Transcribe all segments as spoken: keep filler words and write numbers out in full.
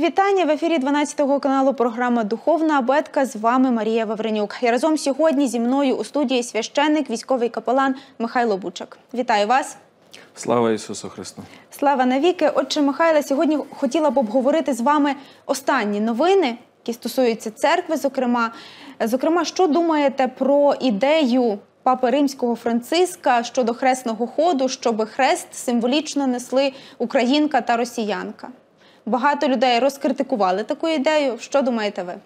вітання! В ефірі дванадцятого каналу програма «Духовна абетка». З вами Марія Вавренюк. І разом сьогодні зі мною у студії священник, військовий капелан Михайло Бучак. Вітаю вас! Слава Ісусу Христу! Слава навіки! Отче Михайле, сьогодні хотіла б обговорити з вами останні новини, які стосуються церкви, зокрема. Зокрема, що думаєте про ідею Папи Римського Франциска щодо хресного ходу, щоб хрест символічно несли українка та росіянка? Багато людей розкритикували таку ідею. Що думаєте ви?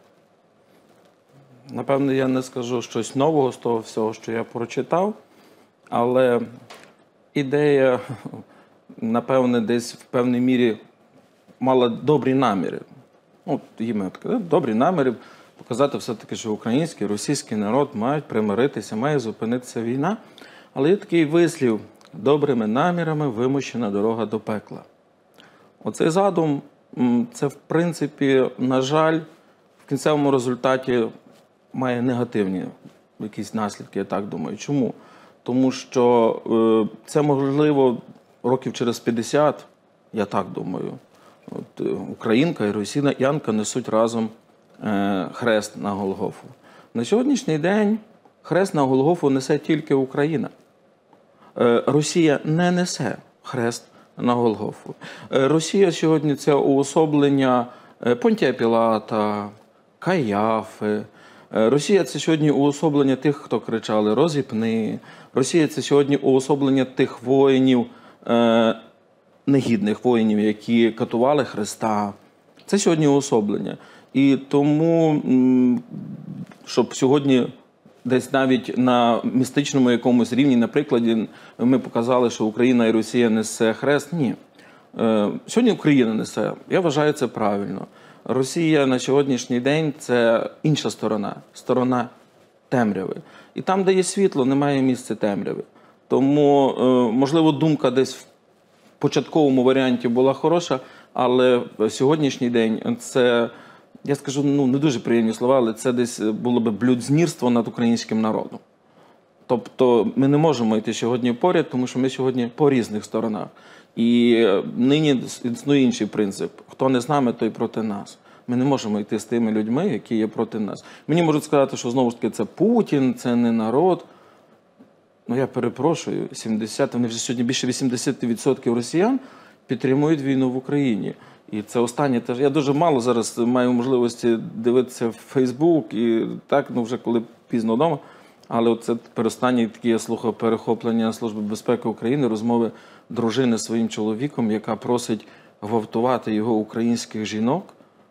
Напевно, я не скажу щось нового з того всього, що я прочитав, але ідея, напевне, десь в певній мірі мала добрі наміри. Ну, добрі наміри показати все-таки, що український, російський народ мають примиритися, має зупинитися війна. Але є такий вислів: добрими намірами вимощена дорога до пекла. Оцей задум, це, в принципі, на жаль, в кінцевому результаті має негативні якісь наслідки, я так думаю. Чому? Тому що це, можливо, років через п'ятдесят, я так думаю, от, українка і росіянка несуть разом хрест на Голгофу. На сьогоднішній день хрест на Голгофу несе тільки Україна. Росія не несе хрест на Голгофу. Росія сьогодні – це уособлення Понтія Пілата, Каяфи. Росія – це сьогодні уособлення тих, хто кричали «Розіпни». Росія – це сьогодні уособлення тих воїнів, негідних воїнів, які катували Христа. Це сьогодні уособлення. І тому, щоб сьогодні десь навіть на містичному якомусь рівні, на прикладі, ми показали, що Україна і Росія несе хрест. Ні. Сьогодні Україна несе. Я вважаю, це правильно. Росія на сьогоднішній день – це інша сторона. Сторона темряви. І там, де є світло, немає місця темряви. Тому, можливо, думка десь в початковому варіанті була хороша, але сьогоднішній день – це, я скажу, ну, не дуже приємні слова, але це десь було б блюзнірство над українським народом. Тобто ми не можемо йти сьогодні поряд, тому що ми сьогодні по різних сторонах. І нині існує інший принцип. Хто не з нами, той проти нас. Ми не можемо йти з тими людьми, які є проти нас. Мені можуть сказати, що знову ж таки це Путін, це не народ. Ну я перепрошую, сімдесят, вони вже сьогодні більше вісімдесят відсотків росіян підтримують війну в Україні. І це останнє теж. Я дуже мало зараз маю можливості дивитися в Фейсбук, і так, ну вже коли пізно вдома. Але це переостанній такі, я слухав, перехоплення Служби безпеки України, розмови дружини з своїм чоловіком, яка просить гвалтувати його українських жінок.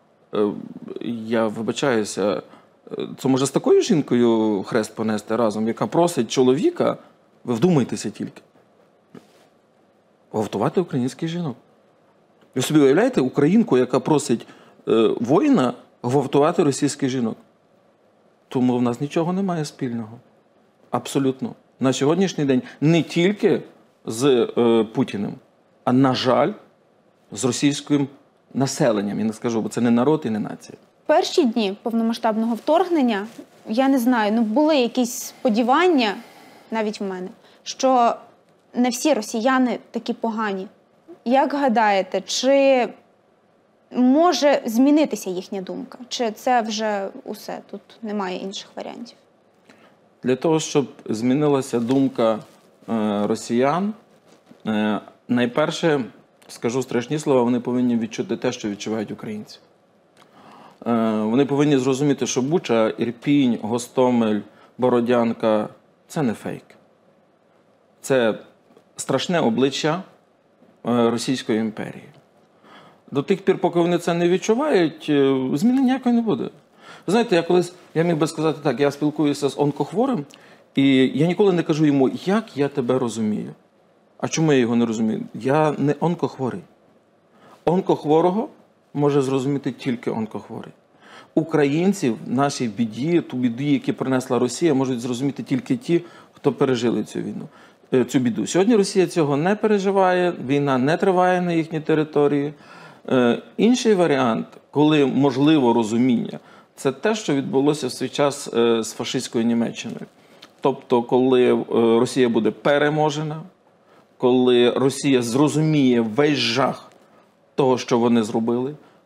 Я вибачаюся, це може з такою жінкою хрест понести разом, яка просить чоловіка, ви вдумайтеся тільки, гвалтувати українських жінок. Ви собі уявляєте українку, яка просить е, воїна гвалтувати російських жінок? Тому в нас нічого немає спільного. Абсолютно. На сьогоднішній день не тільки з е, Путіним, а, на жаль, з російським населенням. Я не скажу, бо це не народ і не нація. Перші дні повномасштабного вторгнення, я не знаю, ну були якісь сподівання, навіть в мене, що не всі росіяни такі погані. Як гадаєте, чи може змінитися їхня думка? Чи це вже усе, тут немає інших варіантів? Для того, щоб змінилася думка е, росіян, е, найперше, скажу страшні слова, вони повинні відчути те, що відчувають українці. Е, вони повинні зрозуміти, що Буча, Ірпінь, Гостомель, Бородянка – це не фейк. Це страшне обличчя Російської імперії. До тих пір, поки вони це не відчувають, зміни ніякої не буде. Ви знаєте, я колись, я міг би сказати так, я спілкуюся з онкохворим, і я ніколи не кажу йому, як я тебе розумію. А чому я його не розумію? Я не онкохворий. Онкохворого може зрозуміти тільки онкохворий. Українців в нашій біді, ту біду, яку принесла Росія, можуть зрозуміти тільки ті, хто пережили цю війну. Цю біду. Сьогодні Росія цього не переживає, війна не триває на їхній території. Е, інший варіант, коли можливо розуміння, це те, що відбулося в свій час е, з фашистською Німеччиною. Тобто, коли е, Росія буде переможена, коли Росія зрозуміє весь жах того, що вони зробили,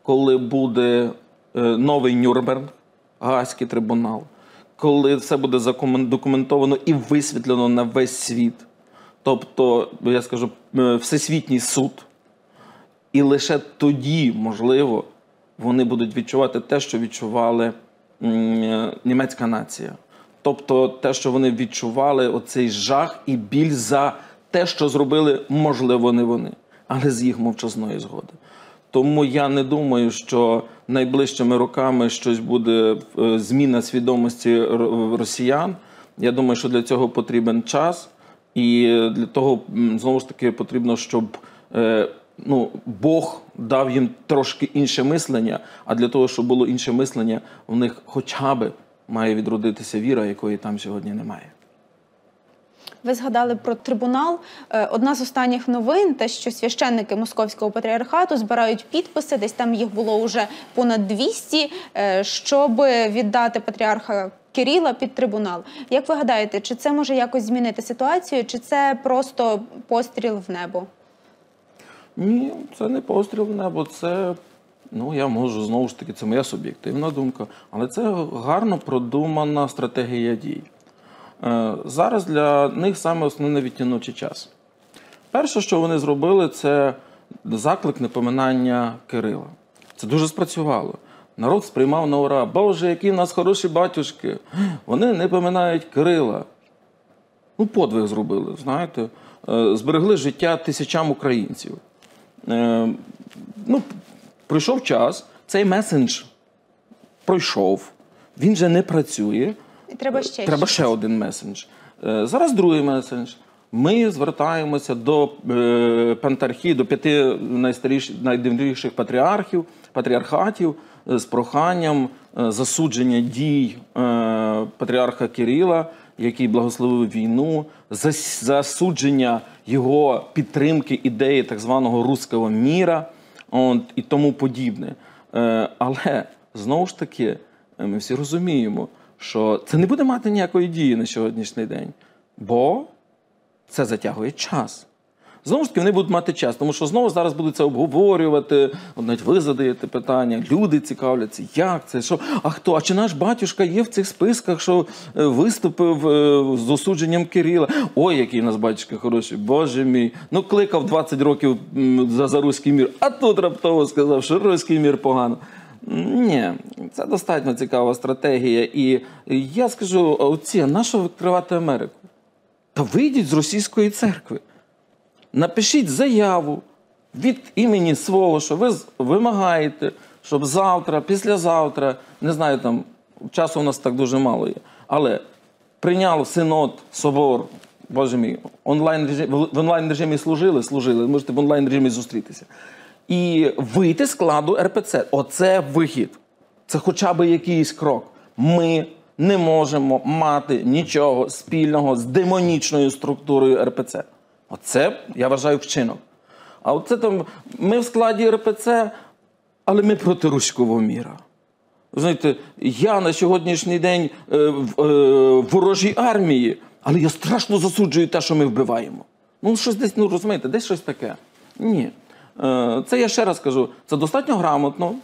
коли буде е, новий Нюрнберг, Гаазький трибунал, коли все буде задокументовано і висвітлено на весь світ, тобто, я скажу, е, всесвітній суд, і лише тоді, можливо, вони будуть відчувати те, що відчували м, німецька нація. Тобто те, що вони відчували, оцей жах і біль за те, що зробили, можливо, не вони, але з їх мовчазної згоди. Тому я не думаю, що найближчими роками щось буде, зміна свідомості росіян. Я думаю, що для цього потрібен час. І для того, знову ж таки, потрібно, щоб ну, Бог дав їм трошки інше мислення, а для того, щоб було інше мислення, в них хоча б має відродитися віра, якої там сьогодні немає. Ви згадали про трибунал. Одна з останніх новин, те, що священники Московського патріархату збирають підписи, десь там їх було вже понад двісті, щоб віддати патріарха Кирила під трибунал. Як ви гадаєте, чи це може якось змінити ситуацію, чи це просто постріл в небо? Ні, це не постріл в небо, це, ну, я можу, знову ж таки, це моя суб'єктивна думка, але це гарно продумана стратегія дій. Зараз для них саме основне відтягнучий час. Перше, що вони зробили, це заклик непоминання Кирила. Це дуже спрацювало. Народ сприймав на ура. Боже, які в нас хороші батюшки. Вони не поминають Кирила. Ну, подвиг зробили, знаєте. Зберегли життя тисячам українців. Ну, пройшов час, цей месендж пройшов, він же не працює. І треба ще, треба ще один месендж. Зараз другий месендж. Ми звертаємося до пентархії, до п'яти найстаріших, найдавніших патріархів, патріархатів з проханням засудження дій патріарха Кирила, який благословив війну, засудження його підтримки ідеї так званого руського міра і тому подібне. Але, знову ж таки, ми всі розуміємо, що це не буде мати ніякої дії на сьогоднішній день, бо це затягує час. Знову ж таки, вони будуть мати час, тому що знову зараз будуть це обговорювати, навіть ви задаєте питання, люди цікавляться, як це, що, а хто, а чи наш батюшка є в цих списках, що виступив з осудженням Кирила? Ой, який у нас батюшка хороший, Боже мій, ну кликав двадцять років за, за руський мір, а тут раптово сказав, що руський мір погано. Ні, це достатньо цікава стратегія. І я скажу, оці, на що відкривати Америку? Та вийдіть з російської церкви. Напишіть заяву від імені свого, що ви вимагаєте, щоб завтра, післязавтра, не знаю, там, часу у нас так дуже мало є, але прийняв синод, собор, Боже мій, онлайн режим, в онлайн-режимі служили, служили, можете в онлайн-режимі зустрітися. І вийти з складу ер пе це. Оце вихід. Це хоча б якийсь крок. Ми не можемо мати нічого спільного з демонічною структурою ер пе це. Оце, я вважаю, вчинок. А оце там, ми в складі ер пе це, але ми проти руського міра. Знаєте, я на сьогоднішній день е, в е, ворожій армії, але я страшно засуджую те, що ми вбиваємо. Ну, щось десь, ну, розумієте, десь щось таке. Ні. Це я ще раз кажу, це достатньо грамотно,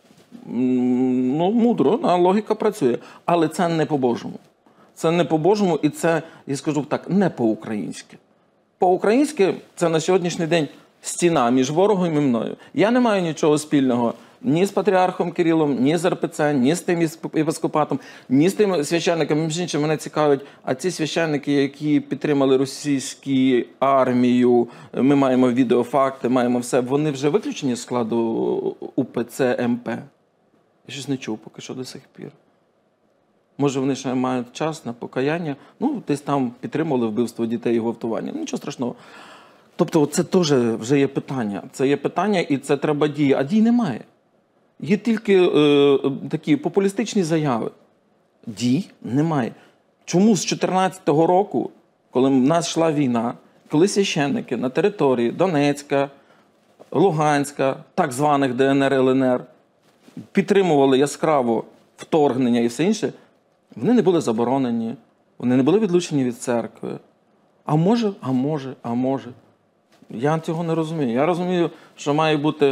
ну, мудро, логіка працює, але це не по-божому. Це не по-божому і це, я скажу так, не по-українськи. По-українськи це на сьогоднішній день стіна між ворогом і мною. Я не маю нічого спільного ні з патріархом Кирилом, ні з ер пе це, ні з тим єпископатом, ні з тими священниками. Між іншим, мене цікавить, а ці священники, які підтримали російську армію, ми маємо відеофакти, маємо все, вони вже виключені з складу у пе це ем пе? Я щось не чув поки що до сих пір. Може, вони ще мають час на покаяння, ну, десь там підтримували вбивство дітей і гвалтування. Ну, нічого страшного. Тобто, це теж вже є питання. Це є питання і це треба дії, а дій немає. Є тільки е, такі популістичні заяви. Дій немає. Чому з дві тисячі чотирнадцятого року, коли в нас йшла війна, коли священники на території Донецька, Луганська, так званих де ен ер ел ен ер, підтримували яскраво вторгнення і все інше, вони не були заборонені, вони не були відлучені від церкви. А може, а може, а може. Я цього не розумію. Я розумію, що має бути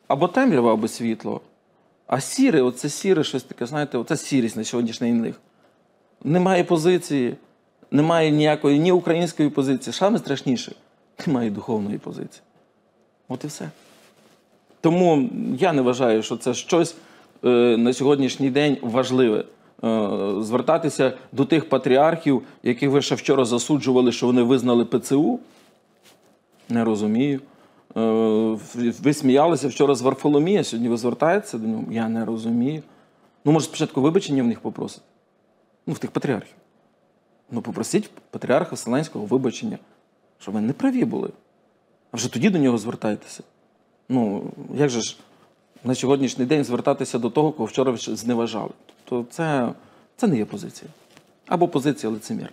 або темрява, або світло. А сіре, оце сіре щось таке, знаєте, оце сірість на сьогоднішній них. Немає позиції, немає ніякої, ні української позиції. Саме страшніше, немає духовної позиції. От і все. Тому я не вважаю, що це щось е, на сьогоднішній день важливе. Е, звертатися до тих патріархів, яких ви ще вчора засуджували, що вони визнали ПЦУ. Не розумію. Е, ви сміялися вчора з Варфоломія, сьогодні ви звертаєтеся до нього? Я не розумію. Ну, може, спочатку вибачення в них попросити? Ну, в тих патріархів. Ну, попросіть патріарха Вселенського вибачення, що ви не праві були. А вже тоді до нього звертайтеся. Ну, як же ж на сьогоднішній день звертатися до того, кого вчора зневажали? Тобто це, це не є позиція. Або позиція лицемірна.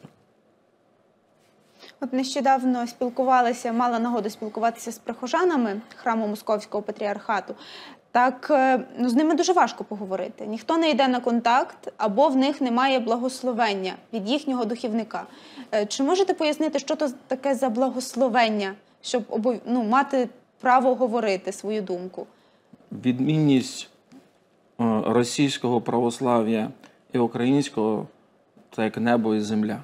От нещодавно спілкувалися, мала нагоду спілкуватися з прихожанами храму Московського патріархату. Так, ну, з ними дуже важко поговорити. Ніхто не йде на контакт, або в них немає благословення від їхнього духівника. Чи можете пояснити, що то таке за благословення, щоб ну, мати право говорити свою думку? Відмінність російського православ'я і українського – це як небо і земля.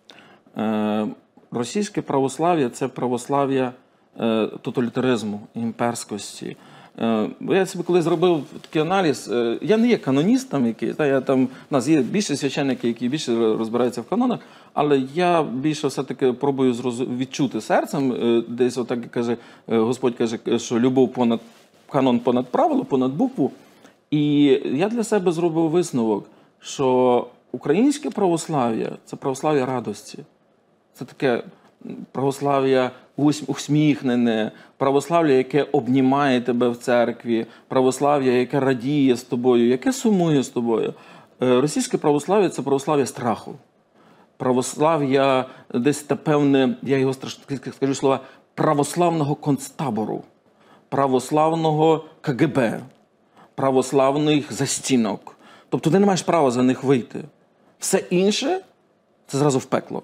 Російське православ'я – це православ'я тоталітаризму, імперськості. Я собі коли зробив такий аналіз, я не є каноністом якийсь, я там, у нас є більше священники, які більше розбираються в канонах, але я більше все-таки пробую відчути серцем, десь отак каже, Господь каже, що любов понад канон понад правило, понад букву. І я для себе зробив висновок, що українське православ'я – це православ'я радості. Це таке православ'я усміхнене, православ'я, яке обнімає тебе в церкві, православ'я, яке радіє з тобою, яке сумує з тобою. Російське православ'я – це православ'я страху. Православ'я десь те певне, я його скажу слова, православного концтабору, православного КГБ, православних застінок. Тобто ти не маєш права за них вийти. Все інше – це зразу в пекло.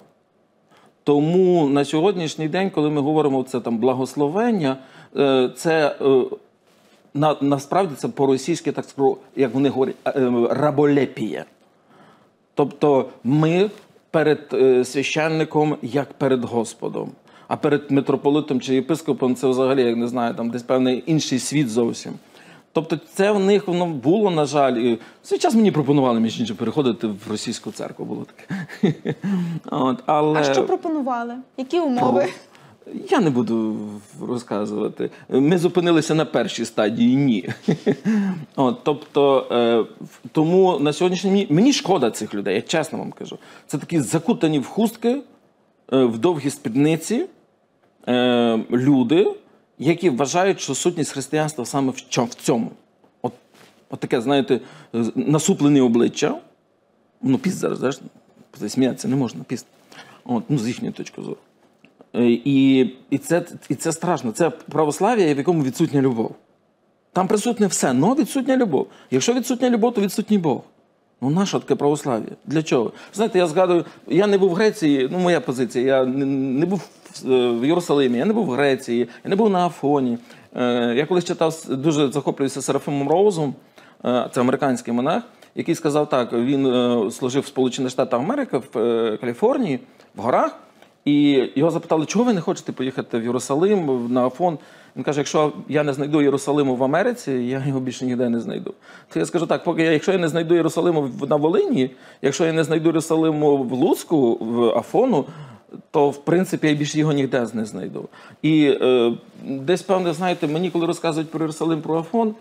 Тому на сьогоднішній день, коли ми говоримо це там благословення, це на, насправді це по-російськи, так скажу, як вони говорять, раболепія. Тобто ми перед священником як перед Господом, а перед митрополитом чи єпископом це взагалі, як не знаю, там десь певний інший світ зовсім. Тобто це в них воно було, на жаль, і в свій час мені пропонували, між іншим, переходити в російську церкву, було таке. От, але... А що пропонували? Які умови? Я не буду розказувати. Ми зупинилися на першій стадії, ні. От, тобто, е, тому на сьогоднішній день мені шкода цих людей, я чесно вам кажу. Це такі закутані в хустки, е, в довгі спідниці е, люди, які вважають, що сутність християнства саме в цьому. От, от таке, знаєте, насуплене обличчя. Ну, піст зараз, знаєш, сміятися не можна, піст. От, ну, з їхньої точки зору. І, і, це, і це страшно. Це православ'я, в якому відсутня любов. Там присутнє все, але відсутня любов. Якщо відсутня любов, то відсутній Бог. Ну, наше таке православ'я? Для чого? Знаєте, я згадую, я не був в Греції, ну, моя позиція, я не, не був в Єрусалимі, я не був в Греції, я не був на Афоні. Я колись читав, дуже захоплююся Серафимом Роузом, це американський монах, який сказав так, він служив в Сполучених Штатах Америки, в Каліфорнії, в горах, і його запитали, чого ви не хочете поїхати в Єрусалим, на Афон? Він каже, якщо я не знайду Єрусалиму в Америці, я його більше ніде не знайду. То я скажу так, поки я, якщо я не знайду Єрусалиму на Волині, якщо я не знайду Єрусалиму в Луцьку, в Афону, то, в принципі, я більше його ніде не знайду. І е, десь, певне, знаєте, мені, коли розказують про Єрусалим, про Афон,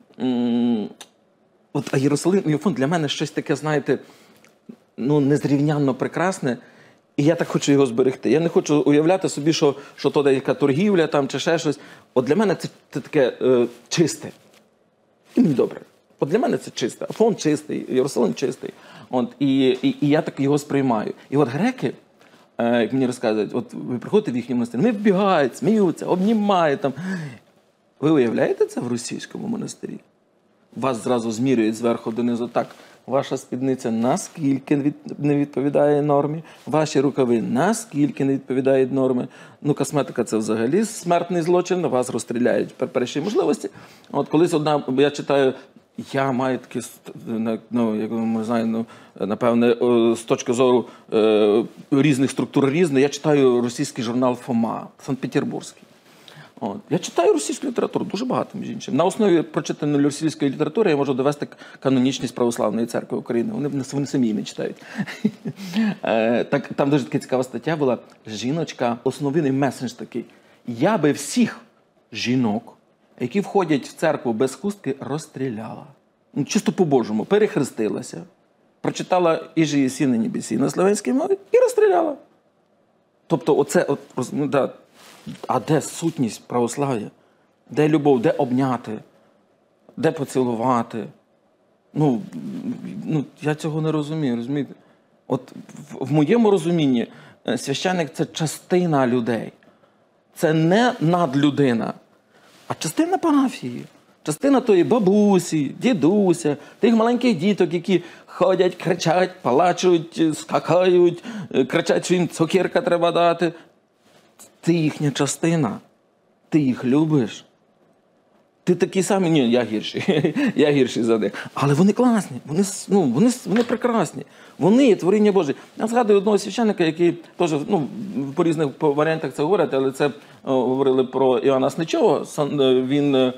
м- от, а Єрусалим і Афон для мене щось таке, знаєте, ну, незрівнянно прекрасне, і я так хочу його зберегти. Я не хочу уявляти собі, що, що то яка торгівля там, чи ще щось. От для мене це, це таке е, чисте. І мені добре. От для мене це чисте. Афон чистий, Єрусалим чистий. От, і, і, і я так його сприймаю. І от греки, е, як мені розказують, от ви приходите в їхній монастир, вони вбігають, сміються, обнімають там. Ви уявляєте це в російському монастирі? Вас зразу змірюють зверху донизу так. ваша спідниця наскільки від- не відповідає нормі, ваші рукави наскільки не відповідають нормі. Ну, косметика – це взагалі смертний злочин, вас розстріляють при першій можливості. От колись одна, я читаю, я маю такі, ну, як ми знаємо, ну, напевне, е, з точки зору е, різних структур різних, я читаю російський журнал «Фома», Санкт-Петербурзький. От. Я читаю російську літературу, дуже багато, між іншим. На основі прочитаної російської літератури я можу довести канонічність Православної церкви України. Вони, вони самі її не читають. Е, так, там дуже така цікава стаття була. Жіночка, основний меседж такий. Я би всіх жінок, які входять в церкву без хустки, розстріляла. Ну, чисто по-божому. Перехрестилася, прочитала «Іжі єсі на небесі» на словенській мові і розстріляла. Тобто оце, от, ну, да, а де сутність православ'я? Де любов? Де обняти? Де поцілувати? Ну, ну, я цього не розумію, розумієте? От в, в моєму розумінні священник – це частина людей. Це не надлюдина, а частина парафії. Частина тої бабусі, дідуся, тих маленьких діток, які ходять, кричать, палачуть, скакають, кричать, що їм цукерка треба дати. Ти їхня частина. Ти їх любиш. Ти такий самий, ні, я гірший, я гірший за них. Але вони класні, вони, ну, вони, вони прекрасні. Вони є творіння Боже. Я згадую одного священника, який теж, ну, по різних варіантах це говорять, але це о, говорили про Іоанна Сничого, він е,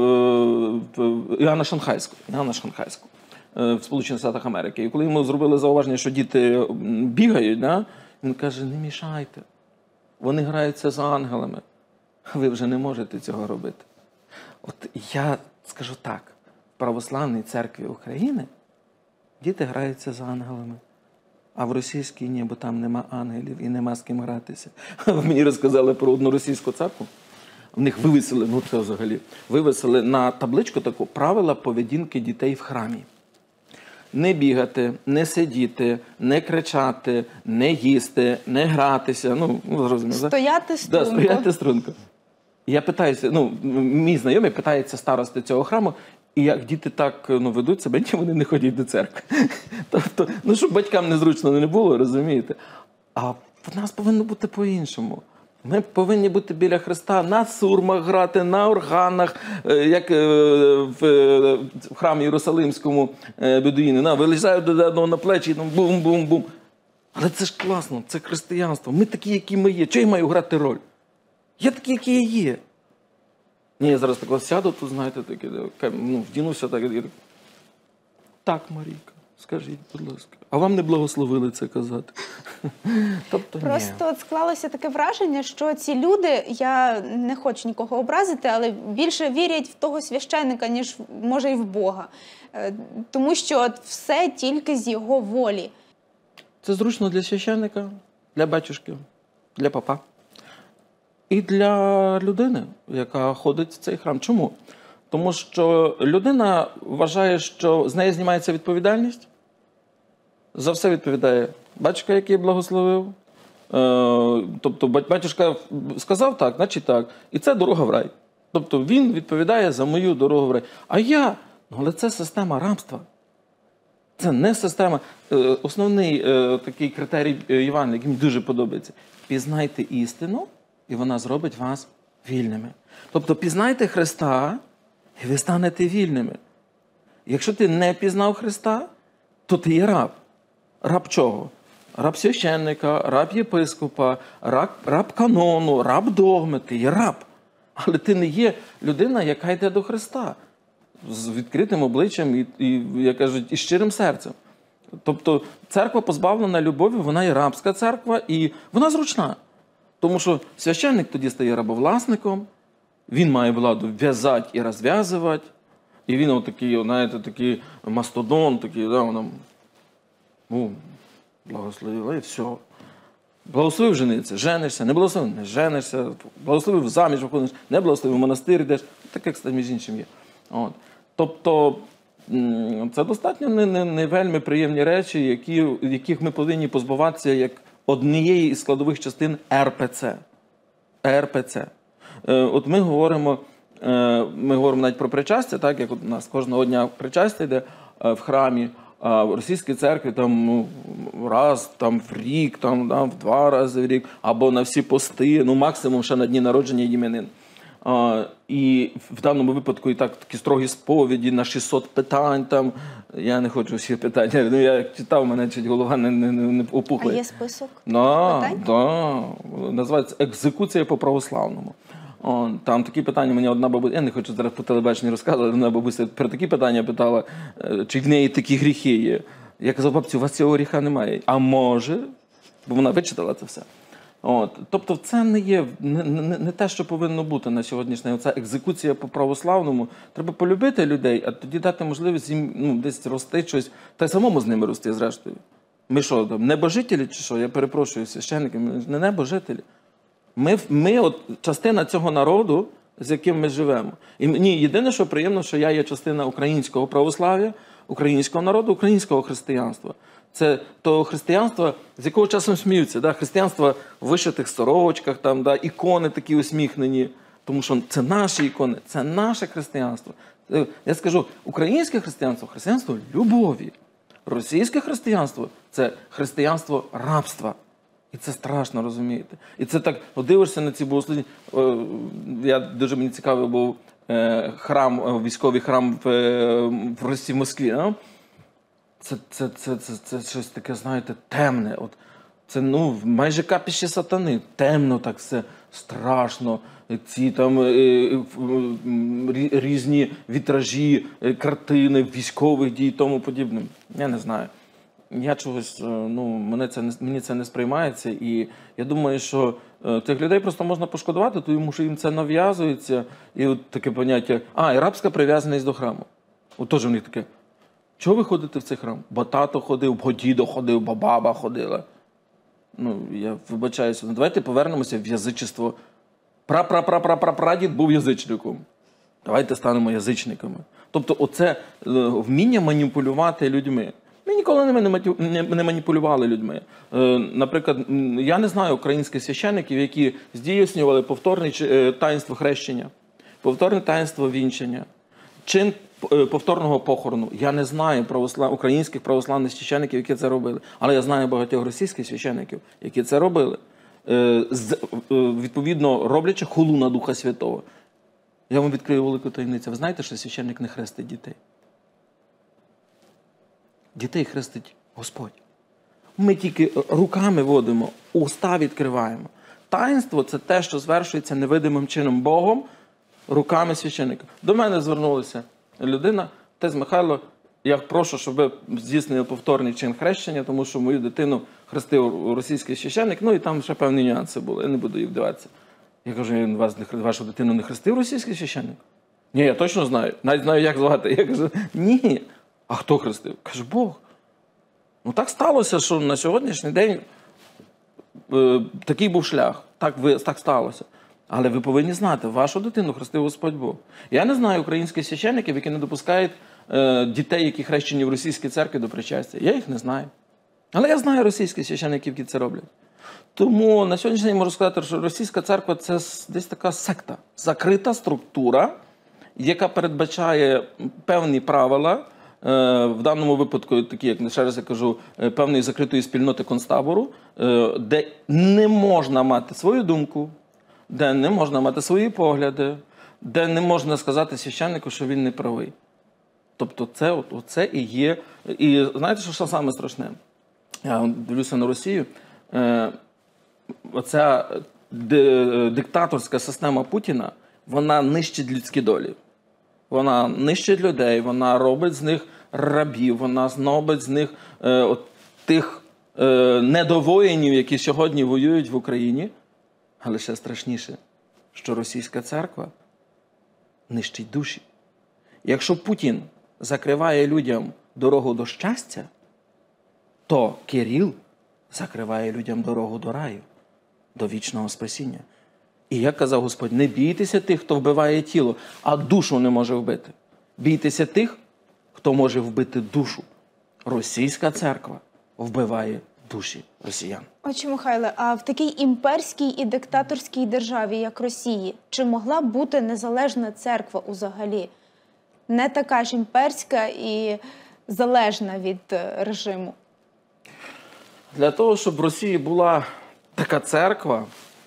Іоанна Шанхайського, Іоанна Шанхайського в Сполучених Штатах Америки. І коли йому зробили зауваження, що діти бігають, да, він каже, не мішайте. Вони граються з ангелами. Ви вже не можете цього робити. От я скажу так, в Православній церкві України діти граються з ангелами, а в російській ні, бо там нема ангелів і нема з ким гратися. Мені розказали про одну російську церкву. В них вивісили, ну це взагалі, вивісили на табличку таку правила поведінки дітей в храмі. Не бігати, не сидіти, не кричати, не їсти, не гратися. Ну, зрозуміло. Стояти струнко. Да, стояти струнко. Я питаюся, ну, мій знайомий питається старости цього храму, і як діти так, ну, ведуть себе, ні, вони не ходять до церкви. Тобто, ну, щоб батькам незручно не було, розумієте? А в нас повинно бути по-іншому. Ми повинні бути біля Христа, на сурмах грати, на органах, як в храмі Єрусалимському бедуїни. На, вилізають до одного на плечі, і там бум-бум-бум. Але це ж класно, це християнство. Ми такі, які ми є. Чого я маю грати роль? Я такий, який я є. Ні, я зараз так сяду, тут, знаєте, таке, ну, вдінуся так, і так. Так, Марійка, скажіть, будь ласка. А вам не благословили це казати? Тобто, Просто ні. от склалося таке враження, що ці люди, я не хочу нікого образити, але більше вірять в того священника, ніж, може, і в Бога. Тому що от все тільки з його волі. Це зручно для священника, для батюшки, для папа. І для людини, яка ходить в цей храм. Чому? Тому що людина вважає, що з неї знімається відповідальність. За все відповідає батюшка, який благословив. Е, тобто батюшка сказав так, значить так. І це дорога в рай. Тобто він відповідає за мою дорогу в рай. А я, ну, але це система рабства. Це не система. Е, основний е, такий критерій Євангелія, який мені дуже подобається. Пізнайте істину, і вона зробить вас вільними. Тобто пізнайте Христа, і ви станете вільними. Якщо ти не пізнав Христа, то ти є раб. Раб чого? Раб священника, раб єпископа, раб, раб канону, раб догми. Ти є раб. Але ти не є людина, яка йде до Христа. З відкритим обличчям і, і, як кажуть, і щирим серцем. Тобто церква позбавлена любові, вона є рабська церква, і вона зручна. Тому що священник тоді стає рабовласником, він має владу в'язати і розв'язувати, і він отакий, знаєте, такий мастодон, такий, да, воно, ну, благословив, і все. Благословив жениться, женишся, не благословив, не женишся, благословив заміж, виходиш, не благословив, в монастир йдеш, так як між іншим є. От. Тобто, це достатньо не, не, не вельми приємні речі, які, яких ми повинні позбуватися як однієї із складових частин ер пе це. ер пе це. От ми говоримо, ми говоримо навіть про причастя, так, як у нас кожного дня причастя йде в храмі, А в російській церкві там ну, раз там, в рік, там, да, в два рази в рік, або на всі пости, ну максимум ще на дні народження і іменин. А, і в даному випадку і так такі строгі сповіді на шістсот питань. Там. Я не хочу всі питання. Ну, я читав, мене чуть голова не, не, не опухла. А є список да, питань? Да. Називається «Екзекуція по православному». О, там такі питання, мені одна бабуся, я не хочу зараз по телебаченню розказувати, одна бабуся про такі питання питала, чи в неї такі гріхи є. Я казав, бабцю, у вас цього гріха немає. А може? Бо вона вичитала це все. От. Тобто це не є не, не, не те, що повинно бути на сьогоднішній. Оця екзекуція по православному. Треба полюбити людей, а тоді дати можливість їм ну, десь рости щось, та й самому з ними рости, зрештою. Ми що, там, небожителі чи що? Я перепрошую, священники, ми не небожителі. Ми, ми от частина цього народу, з яким ми живемо. І мені єдине, що приємно, що я є частина українського православ'я, українського народу, українського християнства. Це того християнства, з якого часом сміються. Да? Християнство в вишитих сорочках, там, да? ікони такі усміхнені. Тому що це наші ікони, це наше християнство. Я скажу, українське християнство – християнство любові. Російське християнство – це християнство рабства. І це страшно, розумієте. І це так, от дивишся на ці богослужіння. Я дуже мені цікавий був храм, військовий храм в, в Росії, в Москві. No? Це, це, це, це, це щось таке, знаєте, темне. От, це ну, майже капіще сатани. Темно так все, страшно. Ці там різні вітражі, картини, військових дій і тому подібне. Я не знаю. Я чогось, ну, мене це не, мені це не сприймається, і я думаю, що е, тих людей просто можна пошкодувати, тому що їм це нав'язується, і от таке поняття, а, і рабська прив'язаність до храму. От теж в них таке, чого ви ходите в цей храм? Бо тато ходив, бо дідо ходив, бо баба ходила. Ну, я вибачаюся, ну, давайте повернемося в язичество. Пра-пра-пра-пра-прадід був язичником. Давайте станемо язичниками. Тобто оце е, вміння маніпулювати людьми. Ми ніколи не маніпулювали людьми. Наприклад, я не знаю українських священиків, які здійснювали повторне таїнство хрещення, повторне таїнство вінчання, чин повторного похорону. Я не знаю православ... українських православних священиків, які це робили. Але я знаю багатьох російських священиків, які це робили. Відповідно, роблячи хулу на Духа Святого. Я вам відкрию велику таємницю. Ви знаєте, що священник не хрестить дітей? Дітей хрестить Господь. Ми тільки руками водимо, уста відкриваємо. Таїнство – це те, що звершується невидимим чином Богом, руками священника. До мене звернулася людина, отець Михайло, я прошу, щоб ви здійснили повторний чин хрещення, тому що мою дитину хрестив російський священник, ну і там ще певні нюанси були, я не буду їх вдаватися. Я кажу, вас, вашу дитину не хрестив російський священник? Ні, я точно знаю, навіть знаю, як звати. Я кажу, ні. А хто хрестив? Каже, Бог. Ну так сталося, що на сьогоднішній день е, такий був шлях. Так, ви, так сталося. Але ви повинні знати, вашу дитину хрестив Господь Бог. Я не знаю українських священників, які не допускають е, дітей, які хрещені в російській церкві, до причастя. Я їх не знаю. Але я знаю російських священників, які це роблять. Тому на сьогоднішній день можу сказати, що російська церква – це десь така секта, закрита структура, яка передбачає певні правила, в даному випадку, такі, як ще раз я кажу, певної закритої спільноти концтабору, де не можна мати свою думку, де не можна мати свої погляди, де не можна сказати священнику, що він не правий. Тобто це, от, оце і є. І знаєте, що саме страшне? Я дивлюся на Росію. Оця диктаторська система Путіна, вона нищить людські долі. Вона нищить людей, вона робить з них рабів, вона робить з них е, от, тих е, недовоїнів, які сьогодні воюють в Україні. Але ще страшніше, що російська церква нищить душі. Якщо Путін закриває людям дорогу до щастя, то Кирил закриває людям дорогу до раю, до вічного спасіння. І як казав Господь, не бійтеся тих, хто вбиває тіло, а душу не може вбити. Бійтеся тих, хто може вбити душу. Російська церква вбиває душі росіян. Отче Михайле, а в такій імперській і диктаторській державі, як Росії, чи могла б бути незалежна церква взагалі? Не така ж імперська і залежна від режиму? Для того, щоб в Росії була така церква...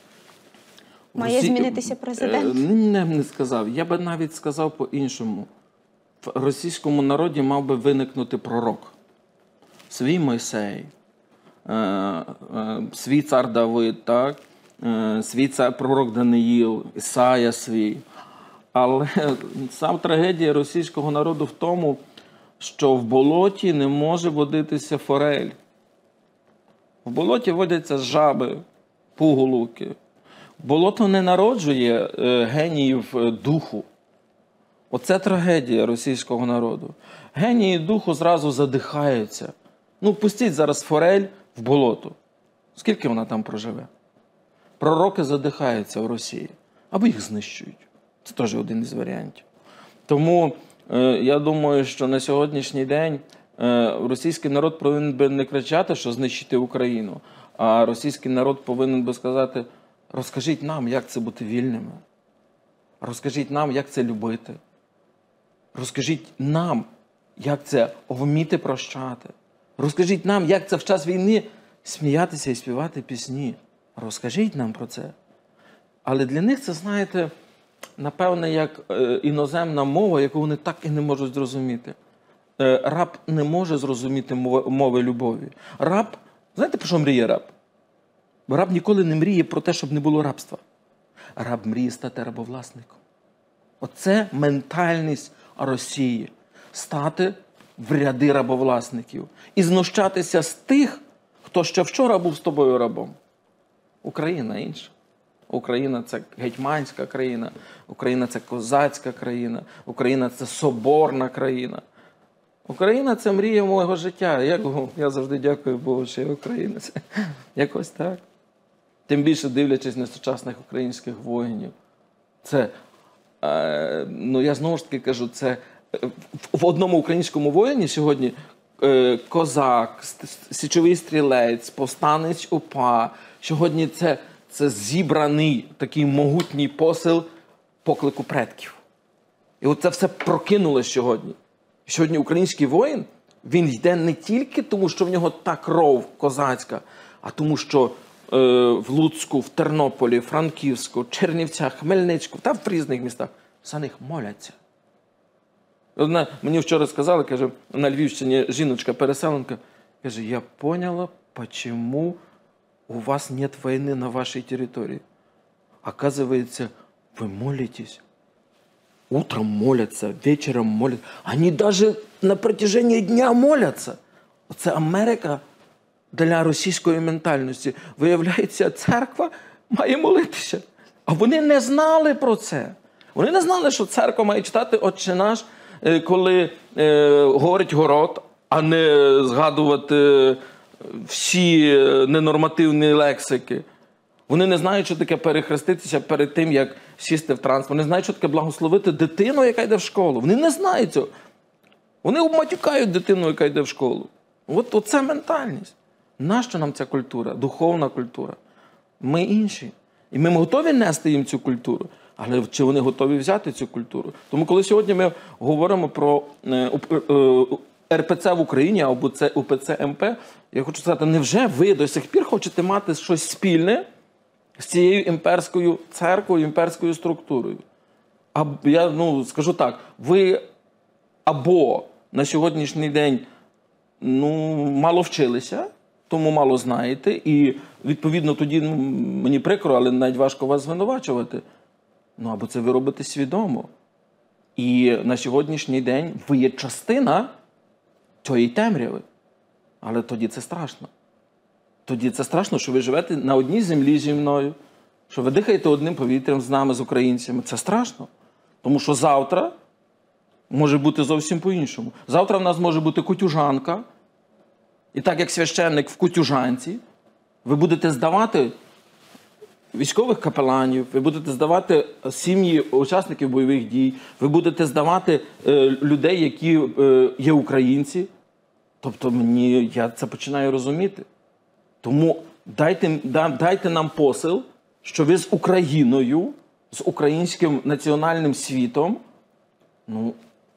Має Росі... змінитися президент? Не, не сказав. Я би навіть сказав по-іншому. В російському народі мав би виникнути пророк. Свій Мойсей, е, е, свій цар Давид, так? е, свій цар пророк Даниїл, Ісая свій. Але сам трагедія російського народу в тому, що в болоті не може водитися форель. В болоті водяться жаби, пуголовки. Болото не народжує е, геніїв е, духу. Оце трагедія російського народу. Генії духу зразу задихаються. Ну, пустіть зараз форель в болото. Скільки вона там проживе? Пророки задихаються в Росії. Або їх знищують. Це теж один із варіантів. Тому е, я думаю, що на сьогоднішній день е, російський народ повинен би не кричати, що знищити Україну, а російський народ повинен би сказати: розкажіть нам, як це бути вільними. Розкажіть нам, як це любити. Розкажіть нам, як це вміти прощати. Розкажіть нам, як це в час війни сміятися і співати пісні. Розкажіть нам про це. Але для них це, знаєте, напевне, як е, іноземна мова, яку вони так і не можуть зрозуміти. Е, раб не може зрозуміти мови, мови любові. Раб, знаєте, про що мріє раб? Раб ніколи не мріє про те, щоб не було рабства. Раб мріє стати рабовласником. Оце ментальність Росії. Стати в ряди рабовласників. І знущатися з тих, хто ще вчора був з тобою рабом. Україна інша. Україна – це гетьманська країна. Україна – це козацька країна. Україна – це соборна країна. Україна – це мрія мого життя. Я, я завжди дякую Богу, що я українець. Якось так. Тим більше дивлячись на сучасних українських воїнів. Це, е, ну я знову ж таки кажу, це в одному українському воїні сьогодні е, козак, січовий стрілець, повстанець УПА. Сьогодні це, це зібраний такий могутній посил поклику предків. І оце все прокинулося сьогодні. Сьогодні український воїн, він йде не тільки тому, що в нього та кров козацька, а тому, що в Луцьку, в Тернополі, Франківську, Чернівцях, Хмельницьку, та в різних містах за них моляться. Одна, мені вчора сказали, каже, на Львівщині жіночка-переселенка, каже: я поняла, почему у вас нет войны на вашей территории. Оказывается, вы молитесь. Утром молятся, вечером молятся. Они даже на протяжении дня молятся. Це Америка для російської ментальності. Виявляється, церква має молитися. А вони не знали про це. Вони не знали, що церква має читати «Отче наш», коли е, горить город, а не згадувати всі ненормативні лексики. Вони не знають, що таке перехреститися перед тим, як сісти в транспорт. Вони не знають, що таке благословити дитину, яка йде в школу. Вони не знають цього. Вони обматюкають дитину, яка йде в школу. От оце ментальність. Нащо нам ця культура? Духовна культура. Ми інші. І ми готові нести їм цю культуру. Але чи вони готові взяти цю культуру? Тому коли сьогодні ми говоримо про ер пе це в Україні, або це у пе це ем пе, я хочу сказати, невже ви до сих пір хочете мати щось спільне з цією імперською церквою, імперською структурою? А я ну, скажу так, ви або на сьогоднішній день ну, мало вчилися, тому мало знаєте, і відповідно тоді, ну, мені прикро, але навіть важко вас звинувачувати. Ну, або це ви робите свідомо. І на сьогоднішній день ви є частина цієї темряви. Але тоді це страшно. Тоді це страшно, що ви живете на одній землі зі мною, що ви дихаєте одним повітрям з нами, з українцями. Це страшно. Тому що завтра може бути зовсім по-іншому. Завтра в нас може бути кутюжанка. І так як священник в кутюжанці, ви будете здавати військових капеланів, ви будете здавати сім'ї учасників бойових дій, ви будете здавати е, людей, які е, є українці. Тобто мені, я це починаю розуміти. Тому дайте, да, дайте нам посил, що ви з Україною, з українським національним світом, ну,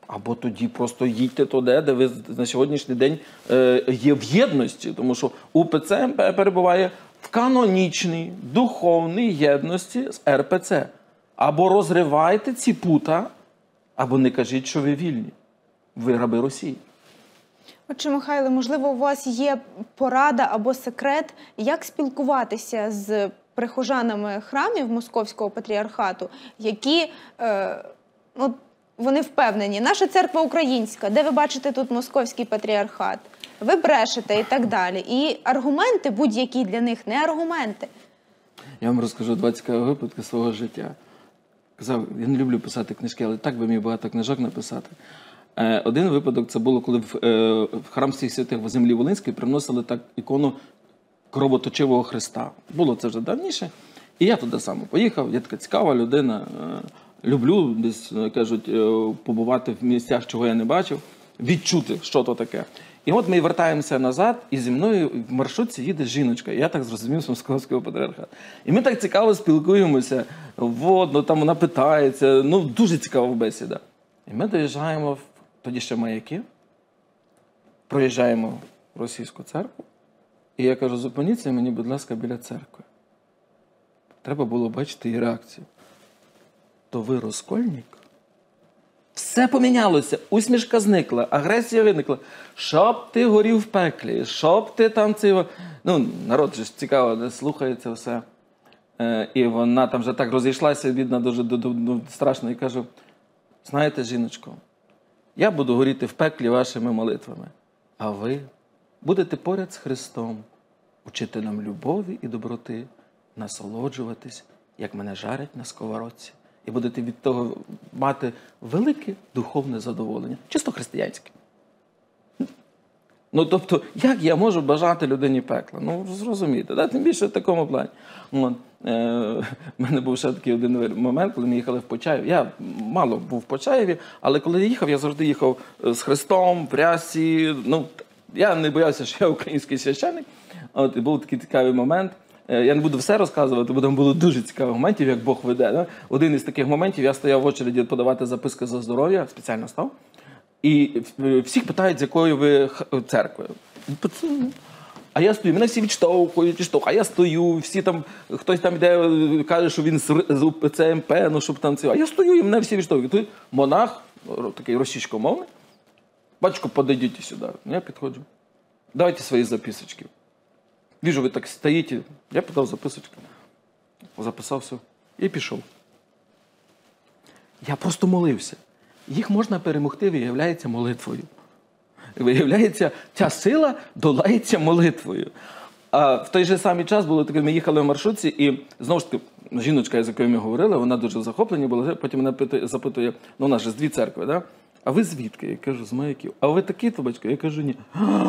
Або тоді просто їдьте туди, де ви на сьогоднішній день е, є в єдності. Тому що УПЦ МП перебуває в канонічній духовній єдності з ер пе це. Або розривайте ці пута, або не кажіть, що ви вільні. Ви раби Росії. Отже, Михайле, можливо, у вас є порада або секрет, як спілкуватися з прихожанами храмів Московського патріархату, які, е, ну, вони впевнені, наша церква українська, де ви бачите тут Московський патріархат? Ви брешете і так далі. І аргументи будь-які для них не аргументи. Я вам розкажу два цікаві випадки свого життя. Казав, я не люблю писати книжки, але так би міг багато книжок написати. Е, один випадок, це було, коли в, е, в храм всіх святих в землі Волинській приносили так ікону кровоточивого Христа. Було це вже давніше. І я туди сам поїхав, я така цікава людина, е, люблю десь, кажуть, е, побувати в місцях, чого я не бачив, відчути, що то таке. І от ми вертаємося назад, і зі мною в маршрутці їде жіночка. І я так зрозумів з Московського патріархату. І ми так цікаво спілкуємося. Вот, ну, там вона питається. Ну, дуже цікава бесіда. І ми доїжджаємо, в... тоді ще Маяки, проїжджаємо в російську церкву. І я кажу, зупиніться мені, будь ласка, біля церкви. Треба було бачити її реакцію. То ви розкольник? Все помінялося, усмішка зникла, агресія виникла. Щоб ти горів в пеклі, щоб ти там цей... Ну, народ же цікаво, слухає це все. Е, і вона там вже так розійшлася, бідна, дуже ну, страшно. І кажу, знаєте, жіночко, я буду горіти в пеклі вашими молитвами, а ви будете поряд з Христом, учителем любові і доброти, насолоджуватись, як мене жарять на сковородці. І будете від того мати велике духовне задоволення. Чисто християнське. Ну, тобто, як я можу бажати людині пекла? Ну, зрозумієте, да? Тим більше в такому плані. От, е, в мене був ще такий один момент, коли ми їхали в Почаїв. Я мало був в Почаєві, але коли я їхав, я завжди їхав з Христом, в рясі. Ну, я не боявся, що я український священник. От, і був такий цікавий момент. Я не буду все розказувати, бо там було дуже цікавих моментів, як Бог веде. Да? Один із таких моментів, я стояв в очереді подавати записки за здоров'я, спеціально став. І всіх питають, з якої ви церкви. А я стою, мене всі відштовхують, відштовхують, а я стою, всі там, хтось там йде, каже, що він з УПЦ МП, ну, щоб там це. А я стою, і мене всі відштовхують. Тут монах, такий російськомовний, батько, подойдіть сюди. Я підходжу. Давайте свої записочки. Віжу, ви так стоїте. Я подав записочку, записав все і пішов. Я просто молився. Їх можна перемогти, виявляється, молитвою. Виявляється, ця сила долається молитвою. А в той же самий час було таке, ми їхали в маршрутці, і знову ж таки, жіночка, з якою ми говорили, вона дуже захоплена була, потім мене запитує, ну у нас же з дві церкви, да? А ви звідки? Я кажу, з Маяків. А ви такі-то, батько? Я кажу, ні.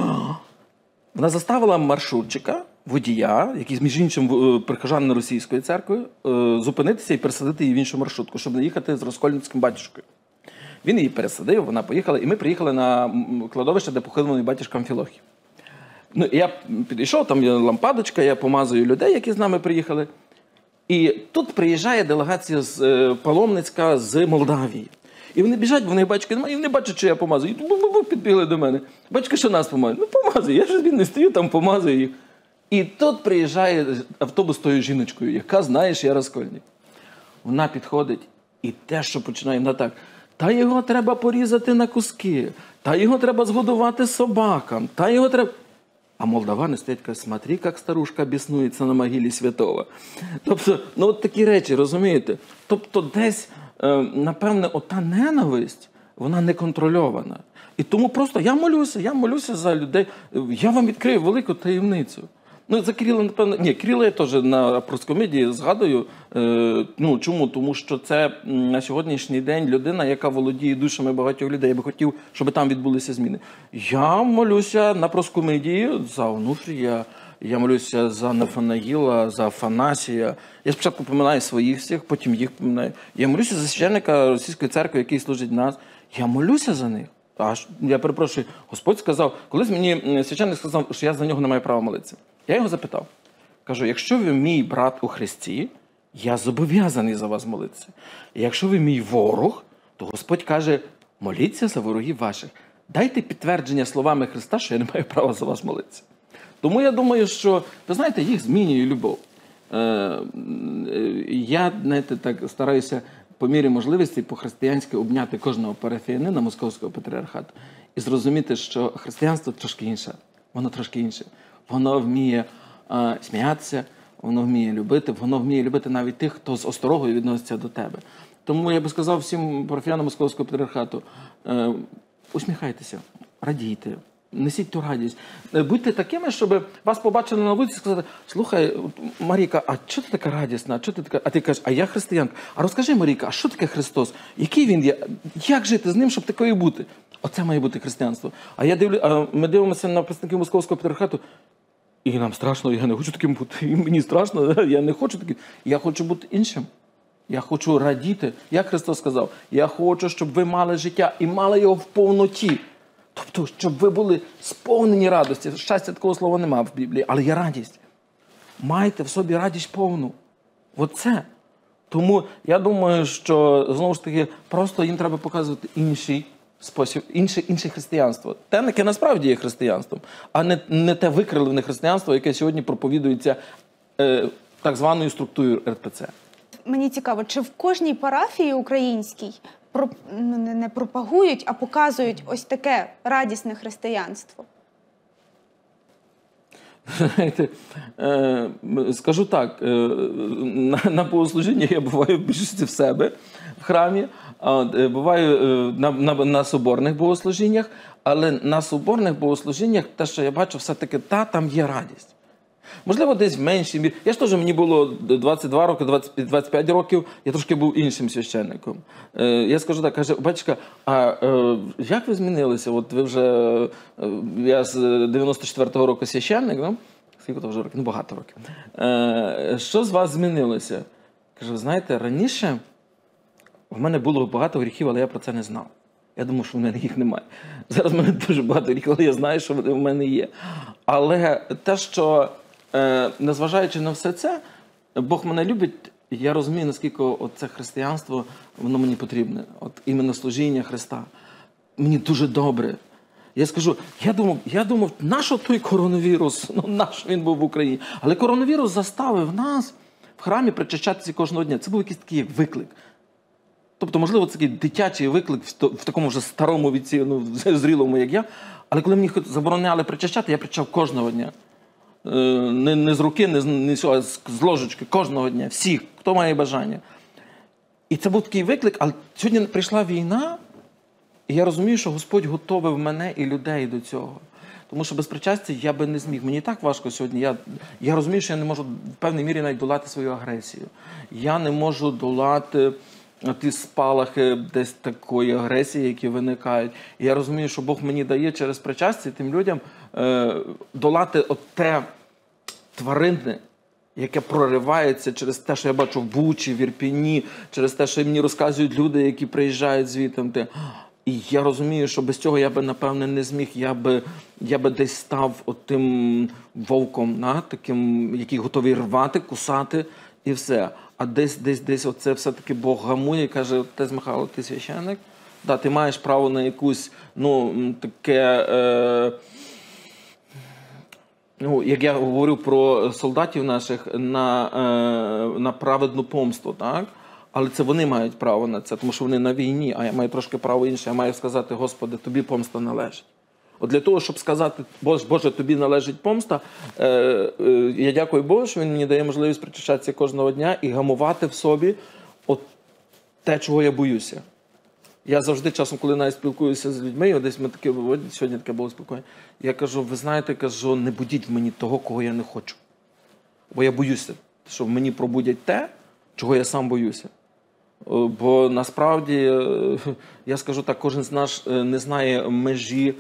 Вона заставила маршрутчика, водія, який, між іншим, прихожан російської церкви, зупинитися і пересадити її в іншу маршрутку, щоб не їхати з розкольницьким батюшкою. Він її пересадив, вона поїхала, і ми приїхали на кладовище, де похований батюшка Амфілохій. Ну, я підійшов, там є лампадочка, я помазую людей, які з нами приїхали. І тут приїжджає делегація з паломницька з Молдавії. І вони біжать, вони батько немає, і вони бачать, що я помазую. І підбігли до мене. Батько, що нас помазує? Ну, помазує. Я ж він не стою, там помазую їх. І тут приїжджає автобус з тою жіночкою, яка знає, що я розкольник. Вона підходить, і те, що починає, вона так, та його треба порізати на куски, та його треба згодувати собакам, та його треба... А молдавани стоять, кажуть, смотри, як старушка біснується на могилі святого. Тобто, ну от такі речі, розумієте? Тобто десь, е, напевне, ота ненависть, вона не контрольована. І тому просто я молюся, я молюся за людей. Я вам відкрию велику таємницю. Ну, за Кирила, напевно, ні, Кирила я теж на проскомедії згадую. Е, ну, чому? Тому що це на сьогоднішній день людина, яка володіє душами багатьох людей. Я би хотів, щоб там відбулися зміни. Я молюся на проскомедії за Онуфрія, я молюся за Нафанаїла, за Афанасія. Я спочатку поминаю своїх всіх, потім їх поминаю. Я молюся за священника Російської церкви, який служить нас. Я молюся за них. А я перепрошую, Господь сказав, колись мені священник сказав, що я за нього не маю права молитися. Я його запитав. Кажу, якщо ви мій брат у Христі, я зобов'язаний за вас молитися. І якщо ви мій ворог, то Господь каже, моліться за ворогів ваших. Дайте підтвердження словами Христа, що я не маю права за вас молитися. Тому я думаю, що, ви знаєте, їх змінює любов. Е, я, знаєте, так стараюся по мірі можливості по-християнськи обняти кожного парафіянина Московського патріархату і зрозуміти, що християнство трошки інше. Воно трошки інше. Воно вміє е, сміятися, воно вміє любити, воно вміє любити навіть тих, хто з осторогою відноситься до тебе. Тому я би сказав всім парафіянам Московського патріархату, е, усміхайтеся, радійте, несіть ту радість. Будьте такими, щоб вас побачили на вулиці і сказати: слухай, Марійка, а чого ти така радісна? Чого ти така? А ти кажеш: а я християнка. А розкажи, Марійка, а що таке Христос? Який він є? Як жити з ним, щоб такою бути? Оце має бути християнство. А я дивлю, а ми дивимося на представників Московського патріархату, і нам страшно, я не хочу таким бути. І мені страшно, я не хочу таким. Я хочу бути іншим. Я хочу радіти. Як Христос сказав: я хочу, щоб ви мали життя і мали його в повноті. Тобто, щоб ви були сповнені радості. Щастя, такого слова немає в Біблії, але є радість. Майте в собі радість повну. Оце. Тому я думаю, що, знову ж таки, просто їм треба показувати інший спосіб, інше, інше християнство. Те, яке насправді є християнством, а не, не те викривлене християнство, яке сьогодні проповідується е, так званою структурою ер пе це. Мені цікаво, чи в кожній парафії українській про, ну, не, не пропагують, а показують ось таке радісне християнство? Знаєте, е, скажу так, е, на, на богослужіннях я буваю в більшості в себе в храмі, а, е, буваю е, на, на, на соборних богослужіннях, але на соборних богослужіннях те, що я бачу, все-таки та, там є радість. Можливо, десь в меншій мірі. Я ж теж, мені було двадцять два роки, двадцять п'ять років, я трошки був іншим священником. Е, я скажу так, каже: батька, а е, як ви змінилися? От ви вже, е, я з дев'яносто четвертого року священник, ну? Скільки то вже років? Ну, багато років. Е, що з вас змінилося? Каже: знаєте, раніше в мене було багато гріхів, але я про це не знав. Я думав, що в мене їх немає. Зараз в мене дуже багато гріхів, але я знаю, що вони в мене є. Але те, що незважаючи на все це, Бог мене любить, я розумію, наскільки це християнство, воно мені потрібне. От іменно служіння Христа. Мені дуже добре. Я скажу, я думав, я думав, нащо той коронавірус? Ну, нащо він був в Україні? Але коронавірус заставив нас в храмі причащатися кожного дня. Це був якийсь такий як виклик. Тобто, можливо, це такий дитячий виклик в такому вже старому віці, ну, зрілому, як я. Але коли мені забороняли причащати, я причащав кожного дня. Не, не з руки, не з, не з, а з ложечки, кожного дня, всіх, хто має бажання. І це був такий виклик, але сьогодні прийшла війна, і я розумію, що Господь готовив мене і людей до цього. Тому що без причастя я би не зміг. Мені так важко сьогодні. Я, я розумію, що я не можу в певній мірі навіть долати свою агресію. Я не можу долати ті спалахи десь такої агресії, які виникають. І я розумію, що Бог мені дає через причастя тим людям е, долати от те тваринне, яке проривається через те, що я бачу в Бучі, в Ірпіні, через те, що мені розказують люди, які приїжджають звідти. І я розумію, що без цього я би, напевне, не зміг. Я би, я би десь став отим вовком, на, таким, який готовий рвати, кусати і все. А десь, десь, десь оце все-таки Бог гамує і каже: отець Михайло, ти священник? Да, ти маєш право на якусь, ну, таке, е, ну, як я говорив про солдатів наших, на, е, на праведну помсту, так? Але це вони мають право на це, тому що вони на війні, а я маю трошки право інше. Я маю сказати: Господи, тобі помста належить. От для того, щоб сказати: Боже, тобі належить помста, е, е, я дякую Богу, що Він мені дає можливість причащатися кожного дня і гамувати в собі от те, чого я боюся. Я завжди часом, коли навіть спілкуюся з людьми, і десь ми таке виводять, сьогодні таке було спілкування, я кажу: ви знаєте, кажу, не будіть в мені того, кого я не хочу. Бо я боюся, що в мені пробудять те, чого я сам боюся. Бо насправді, я скажу так, кожен з нас не знає межі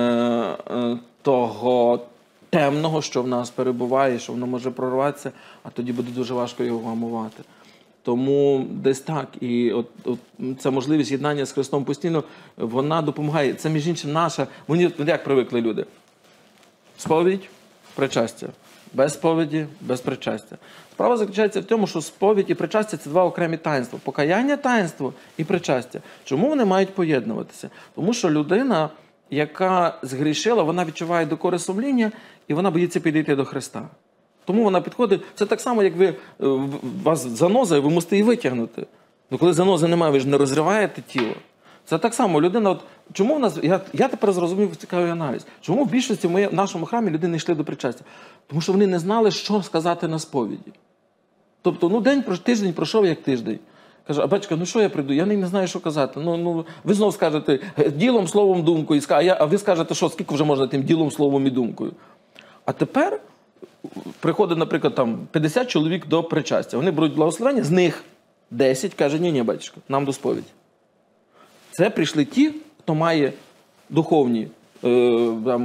того темного, що в нас перебуває, що воно може прорватися, а тоді буде дуже важко його гамувати. Тому десь так. І от, от ця можливість єднання з Христом постійно, вона допомагає. Це, між іншим, наша... Вони як привикли люди? Сповідь, причастя. без сповіді, без причастя. Справа заключається в тому, що сповідь і причастя – це два окремі таїнства. Покаяння – таїнство і причастя. Чому вони мають поєднуватися? Тому що людина, яка згрішила, вона відчуває докори сумління, і вона боїться підійти до Христа. Тому вона підходить, це так само, як ви, у вас заноза, і ви мусите її витягнути. Ну, коли занози немає, ви ж не розриваєте тіло. Це так само, людина, от, чому в нас, я, я тепер зрозумів цікавий аналіз, чому в більшості в, моє, в нашому храмі люди не йшли до причастя? Тому що вони не знали, що сказати на сповіді. Тобто, ну, день, тиждень пройшов, як тиждень. Каже, а батько, ну що я прийду? Я не знаю, що казати. Ну, ну, ви знову скажете ділом, словом, думкою, а, я, а ви скажете, що, скільки вже можна тим ділом, словом і думкою? А тепер приходить, наприклад, там п'ятдесят чоловік до причастя. Вони беруть благословення, з них десять каже, ні-ні, батюшко, нам до сповіді. Це прийшли ті, хто має духовні, е, там,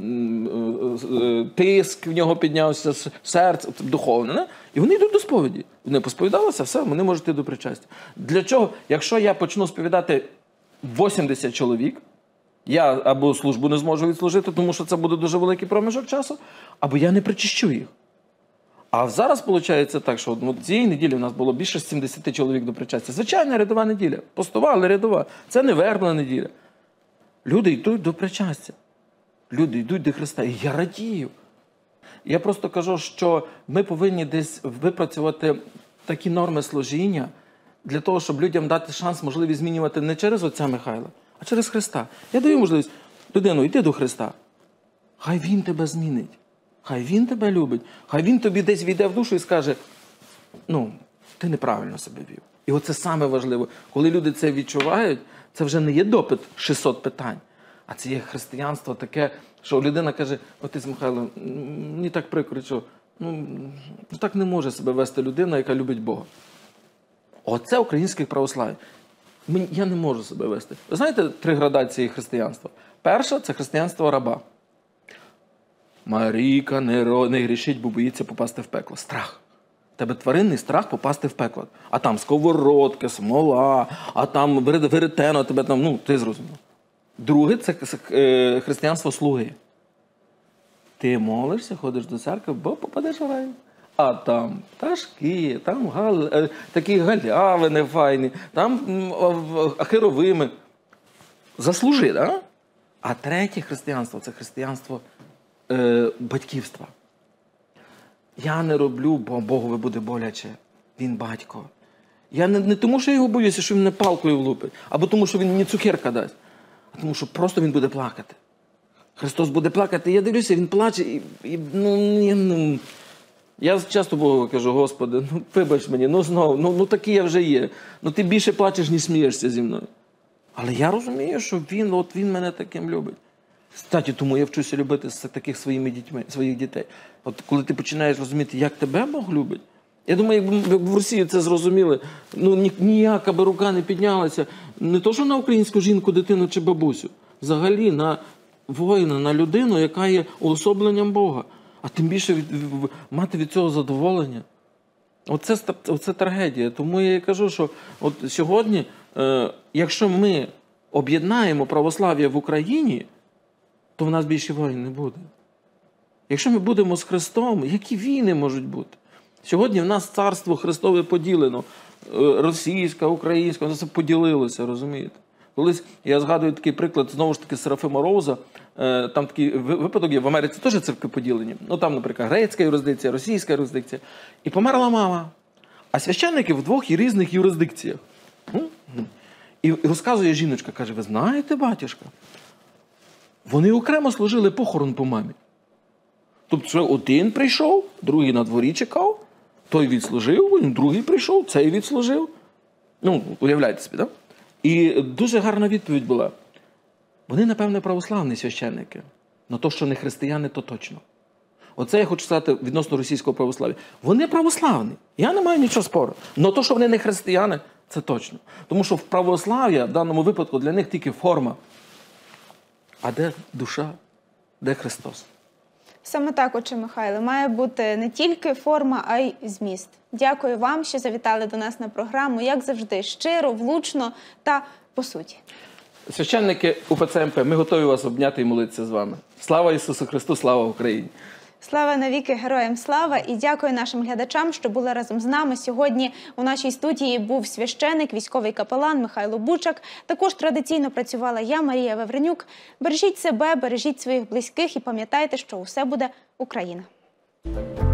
е, тиск в нього піднявся, серце, духовне, не? І вони йдуть до сповіді. Вони посповідалися, все, вони можуть йти до причастя. Для чого? Якщо я почну сповідати вісімдесят чоловік, я або службу не зможу відслужити, тому що це буде дуже великий проміжок часу, або я не причащу їх. А зараз виходить так, що ну, цієї неділі у нас було більше сімдесят чоловік до причастя. Звичайна рядова неділя. Постова, але рядова. Це не вербна неділя. Люди йдуть до причастя. Люди йдуть до Христа. І я радію. Я просто кажу, що ми повинні десь випрацювати такі норми служіння для того, щоб людям дати шанс, можливість змінювати не через отця Михайла, а через Христа. Я даю можливість, людину, йди до Христа. Хай Він тебе змінить. Хай Він тебе любить. Хай Він тобі десь війде в душу і скаже, ну, ти неправильно себе вів. І оце саме важливо. Коли люди це відчувають, це вже не є допит шістсот питань, а це є християнство таке, що людина каже, отець Михайло, мені так прикро, що ну, так не може себе вести людина, яка любить Бога. Оце українське православ'я. Я не можу себе вести. Ви знаєте три градації християнства? Перша – це християнство раба. Марійка не, не грішить, бо боїться попасти в пекло. Страх. У тебе тваринний страх попасти в пекло. А там сковородки, смола, а там веретено, тебе там, ну, ти зрозумів. Друге – це християнство слуги. Ти молишся, ходиш до церкви, бо попадеш в рай. А там пташки, там гал... такі галявини файні, там херовими. Заслужи, так? Да? А третє християнство – це християнство е, батьківства. Я не роблю, бо Богові буде боляче. Він батько. Я не, не тому, що я його боюся, що він мене палкою влупить, або тому, що він мені цукерка дасть, а тому, що просто він буде плакати. Христос буде плакати, я дивлюся, він плаче, і, і ну, ні, ну... Я часто Богу кажу, Господи, ну вибач мені, ну знову, ну, ну такий я вже є. Ну ти більше плачеш, ніж смієшся зі мною. Але я розумію, що він, от він мене таким любить. Кстати, тому я вчуся любити таких своїми дітьми, своїх дітей. От коли ти починаєш розуміти, як тебе Бог любить. Я думаю, якби в Росії це зрозуміли, ну ніяка би рука не піднялася. Не то, що на українську жінку, дитину чи бабусю. Взагалі на воїна, на людину, яка є уособленням Бога. А тим більше від, мати від цього задоволення. Оце, оце трагедія. Тому я і кажу, що от сьогодні, е, якщо ми об'єднаємо православ'я в Україні, то в нас більше воїн не буде. Якщо ми будемо з Христом, які війни можуть бути? Сьогодні в нас царство Христове поділено. Російська, українська, воно все поділилося, розумієте? Колись, я згадую такий приклад, знову ж таки, Серафима Роуза, там такий випадок є, в Америці теж церкви поділені. Ну там, наприклад, грецька юрисдикція, російська юрисдикція. І померла мама. А священники в двох різних юрисдикціях. І розказує жіночка, каже, ви знаєте, батюшка, вони окремо служили похорон по мамі. Тобто, один прийшов, другий на дворі чекав, той відслужив, другий прийшов, цей відслужив. Ну, уявляєте собі, так? І дуже гарна відповідь була. Вони, напевне, православні священники. На те, що не християни, то точно. Оце я хочу сказати відносно російського православ'я. Вони православні. Я не маю нічого спору. Але те, що вони не християни, це точно. Тому що в православ'я, в даному випадку, для них тільки форма. А де душа? Де Христос? Саме так, отче Михайле, має бути не тільки форма, а й зміст. Дякую вам, що завітали до нас на програму, як завжди, щиро, влучно та по суті. Священники УПЦ МП, ми готові вас обняти і молитися з вами. Слава Ісусу Христу, слава Україні! Слава навіки героям слава! І дякую нашим глядачам, що були разом з нами. Сьогодні у нашій студії був священик, військовий капелан Михайло Бучак. Також традиційно працювала я, Марія Вавренюк. Бережіть себе, бережіть своїх близьких і пам'ятайте, що усе буде Україна.